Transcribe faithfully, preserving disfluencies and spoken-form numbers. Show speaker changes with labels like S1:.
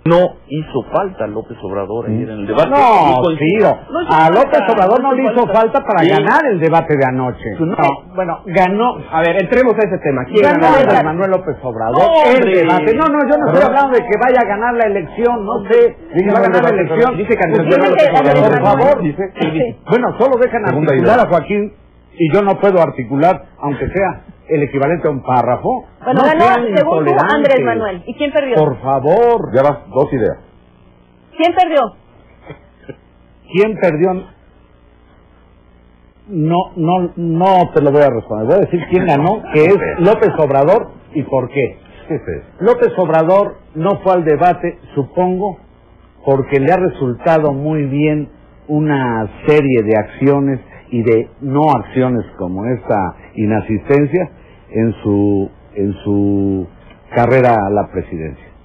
S1: No hizo falta López Obrador ayer en el debate.
S2: No, tío, a López Obrador no le hizo falta para
S1: sí.
S2: ganar el debate de anoche.
S3: No, bueno, ganó. A ver, entremos a ese tema. ¿Quién
S2: Ganó
S3: ganó?
S2: Andrés Manuel López Obrador
S1: No,
S2: el
S1: hombre.
S2: debate. No, no, yo no estoy hablando de que vaya a ganar la elección, no sé, si va a ganar la elección.
S3: Dice que Andrés
S2: Usted
S3: Manuel
S2: dice,
S3: López Obrador,
S2: por favor,
S3: dice.
S2: dice. Bueno, solo dejan
S4: Segunda
S2: articular
S4: idea.
S2: a Joaquín y yo no puedo articular, aunque sea el equivalente a un párrafo.
S5: Bueno,
S2: no
S5: ganó,
S2: sean
S5: según tú,
S2: intolerantes.
S5: Andrés Manuel. ¿Y quién perdió?
S2: Por favor.
S4: Ya vas, dos ideas.
S5: ¿Quién perdió?
S2: ¿Quién perdió? No, no, no te lo voy a responder. Voy a decir quién ganó, que es López Obrador y por qué.
S4: ¿Qué es eso?
S2: López Obrador no fue al debate, supongo, porque le ha resultado muy bien una serie de acciones y de no acciones como esta inasistencia en su en su carrera a la presidencia.